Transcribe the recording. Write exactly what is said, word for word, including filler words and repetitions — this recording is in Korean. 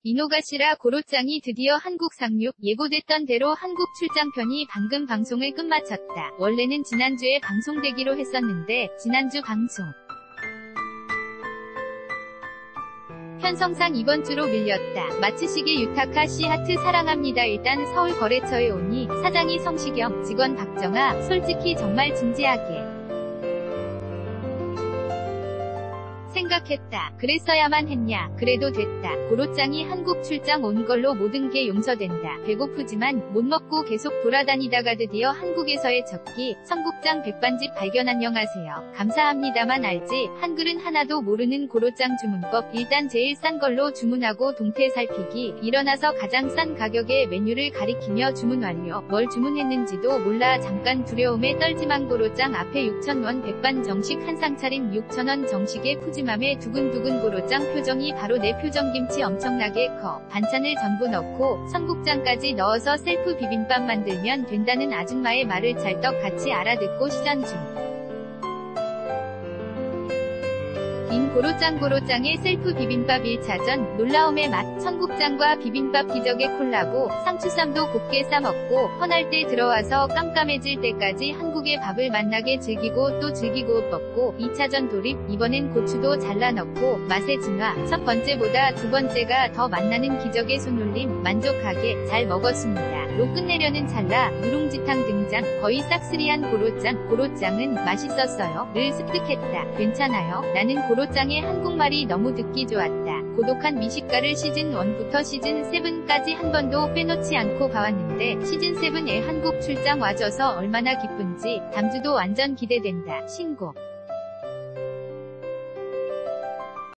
이노가시라 고로짱이 드디어 한국 상륙. 예고됐던 대로 한국 출장편이 방금 방송을 끝마쳤다. 원래는 지난주에 방송되기로 했었는데 지난주 방송 편성상 이번 주로 밀렸다. 마츠시게 유타카 씨 하트 사랑합니다. 일단 서울 거래처에 오니 사장이 성시경, 직원 박정아, 솔직히 정말 진지하게 생각했다. 그랬어야만 했냐. 그래도 됐다. 고로짱이 한국 출장 온 걸로 모든 게 용서된다. 배고프지만 못 먹고 계속 돌아다니다가 드디어 한국에서의 적기 청국장 백반집 발견. 안녕하세요. 감사합니다만 알지 한글은 하나도 모르는 고로짱 주문법. 일단 제일 싼 걸로 주문하고 동태 살피기. 일어나서 가장 싼 가격의 메뉴를 가리키며 주문 완료. 뭘 주문했는지도 몰라 잠깐 두려움에 떨지만 고로짱 앞에 육천 원 백반 정식 한상 차림 육천 원 정식에 푸짐함에 두근두근 고로짱 표정이 바로 내 표정. 김치 엄청나게 커. 반찬을 전부 넣고 청국장까지 넣어서 셀프 비빔밥 만들면 된다는 아줌마의 말을 찰떡같이 알아듣고 시전 중. 인 고로짱 고로짱의 셀프 비빔밥 일 차전. 놀라움의 맛. 청국장과 비빔밥 기적의 콜라보. 상추쌈도 곱게 싸먹고 헌할 때 들어와서 깜깜해질 때까지 한국의 밥을 맛나게 즐기고 또 즐기고 먹고. 이 차전 돌입. 이번엔 고추도 잘라 넣고 맛의 진화. 첫 번째보다 두 번째가 더 맛나는 기적의 손놀림. 만족하게 잘 먹었습니다. 로 끝내려는 찰나 누룽지탕 등장. 거의 싹쓸이한 고로짱. 고로짱은 맛있었어요. 늘 습득했다. 괜찮아요. 나는 고로짱의 한국말이 너무 듣기 좋았다. 고독한 미식가를 시즌 일부터 시즌 칠까지 한 번도 빼놓지 않고 봐왔는데 시즌 칠에 한국 출장 와줘서 얼마나 기쁜지. 담주도 완전 기대된다. 신곡.